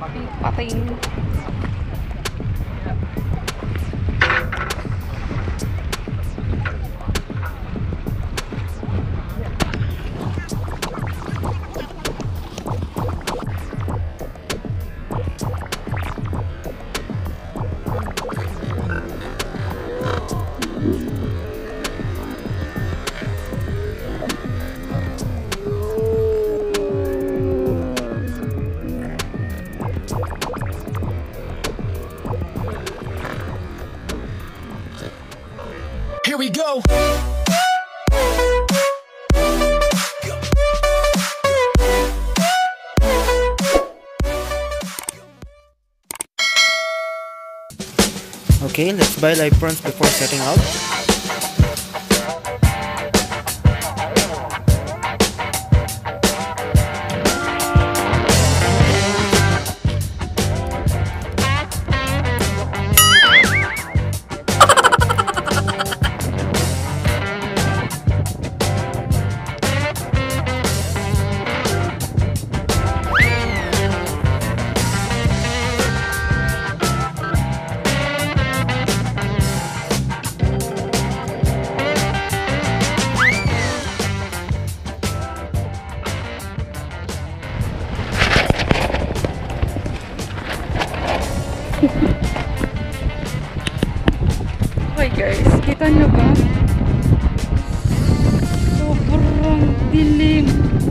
Pating. Here we go. Okay, let's buy live prawns before setting out. Okay guys, kita nyo ba? Sobrang dilim.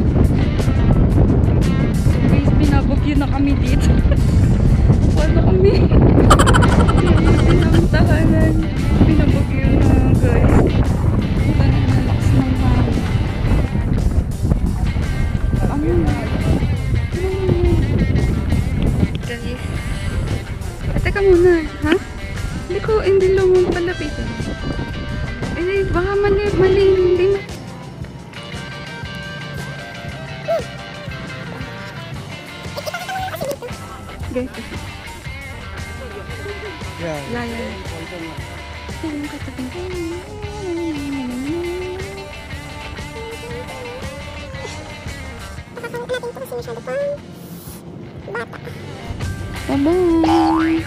So guys, binabagyo na kami dito. Wala kami. Pinamtahanan. Binabagyo na guys. Kita na nalakas ng hangin. Guys. Teka muna, ha? Hindi lumang palapitan. Eh, baka mali, hindi na. Guys. Yeah. Yung katabing ko. Bye-bye.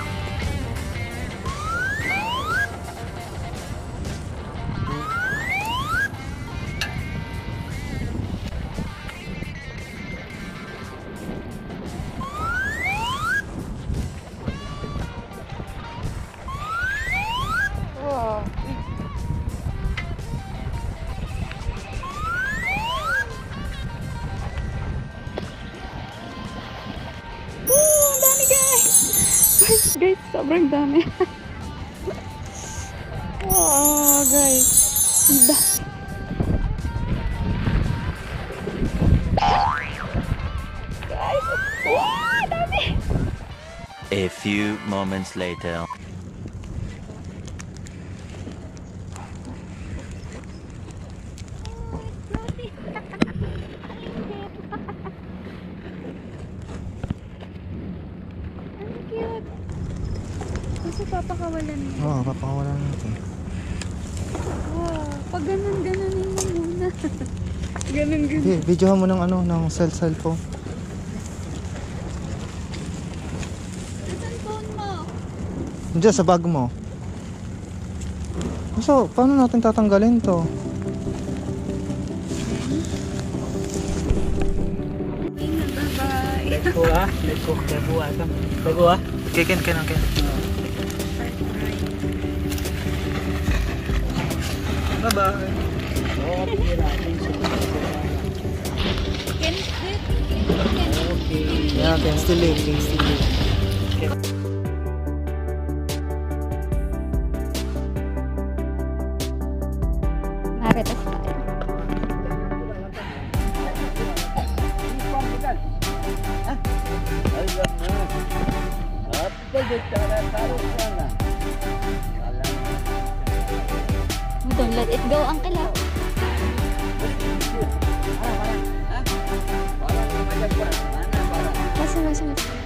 Dami guys, sobrang dami. Wow guys, guys, wow, dami. A few moments later. Kasi papakawalan mo. Oo, papakawalan natin. Wow, pag ganun-ganunin mo muna. Ganun-ganunin. Okay, videohan mo ng cellphone. Cellphone mo. Diyan sa bag mo. So, paano natin tatanggalin to? Bye-bye. Let's go ah. Let's go. Let's go ah. Okay, can. Bye-bye. Yeah, can still live. Maritas tayo. Don't let it go, uncle. Mas.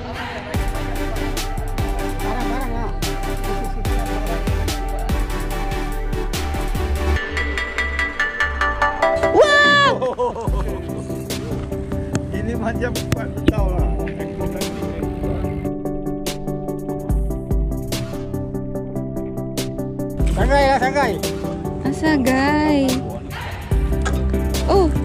Wow! Ini macam 4 tahun lah. Sangay lah, sangay. Asagay. Oh.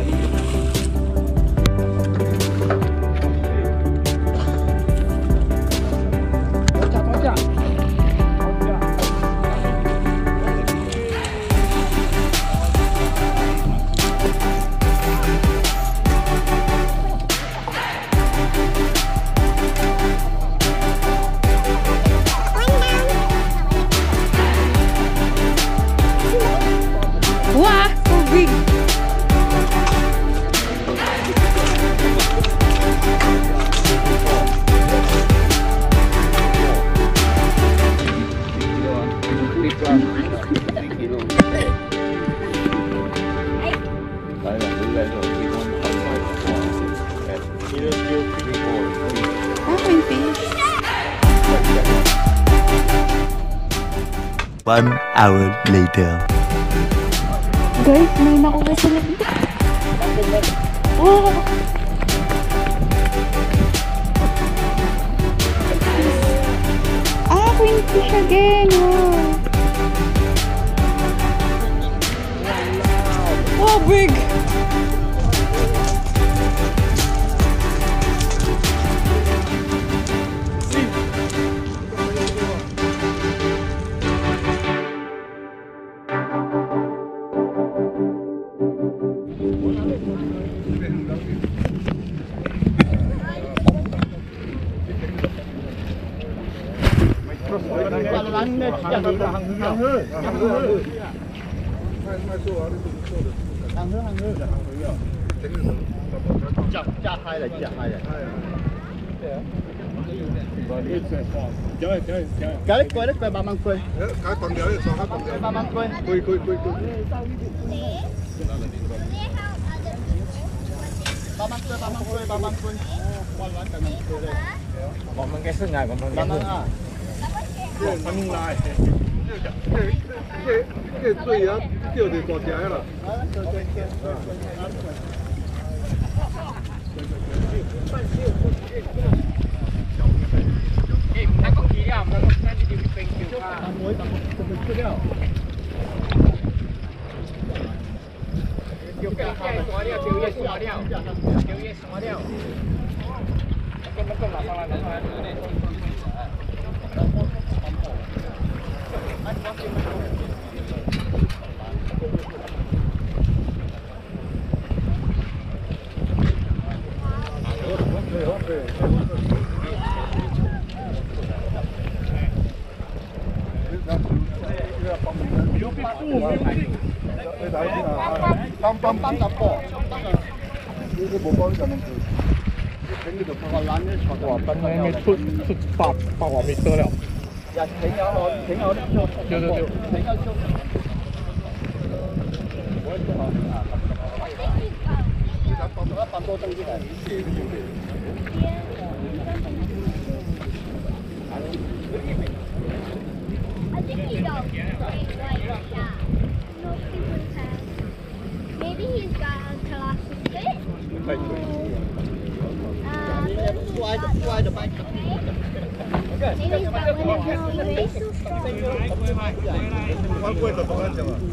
Wah, so big. Queenfish. 1 hour later. Guys, may nakuha sila dito. Wow! Ah, Queenfish again! Wow! Wow, big! Cái quay đất về 3 măng quay. Cái phần đéo thì cho các phần đéo. 3 măng quay. Quay. 3 măng quay. Quan quán cần măng quay đây. Bọn măng cái sừng này, bọn măng à. Bọn măng lại. Cái最啊，钓就大只啦。 Nó có khí nào, nó có đi tìm bình kiểu pha. Muối tầm một chút đâu. Điều cái này xóa đi, điều này xóa đi. Điều này xóa đi. Nó còn là sao lại nó lại. 哇！等你出8毫米多了。 Dạ, thấy nó được chưa? Thấy nó chưa? Bấm tô trong cái này. I think he does. Maybe he's got a colossus fish. Quay được bay. Maybe he's got one of his ways so strong. Quay từ từ anh chừng.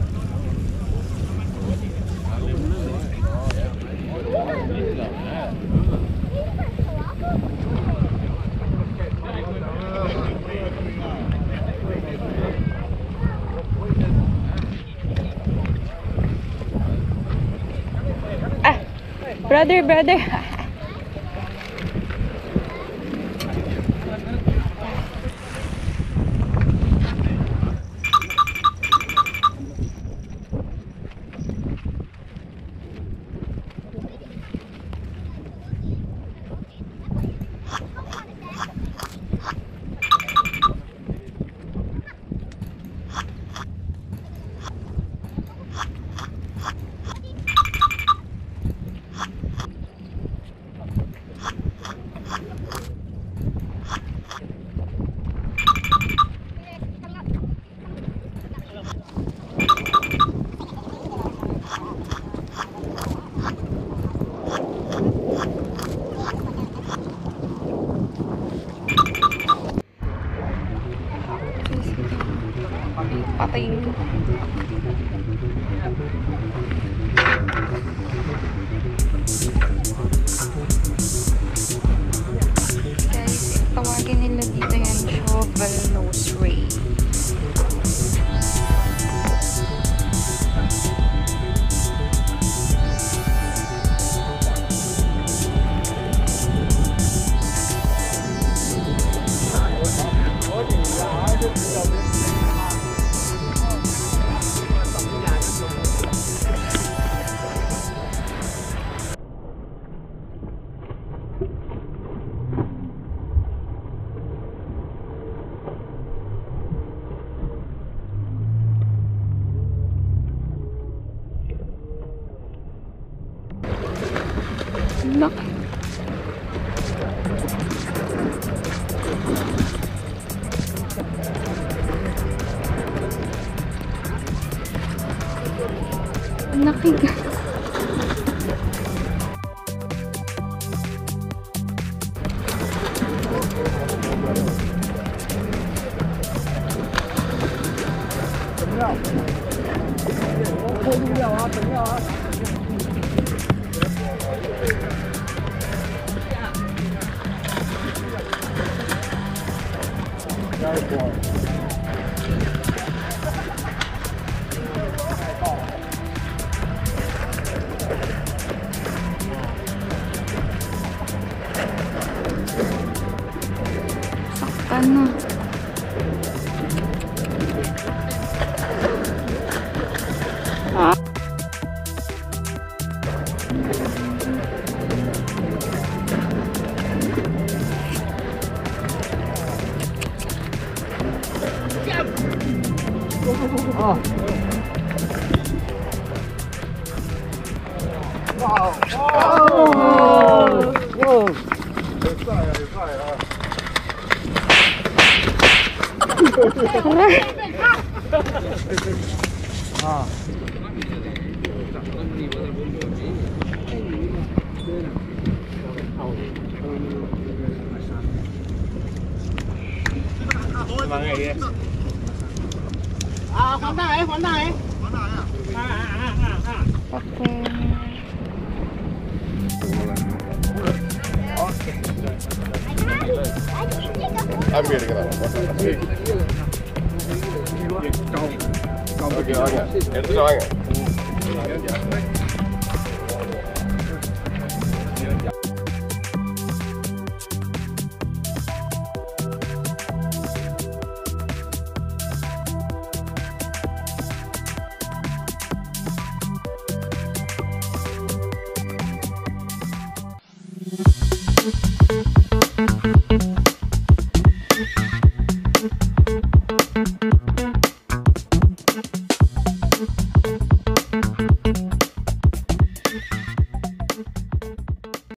Ah, brother. Laki. Laki guys. Saktan na. Oke, oke. Itu soalnya.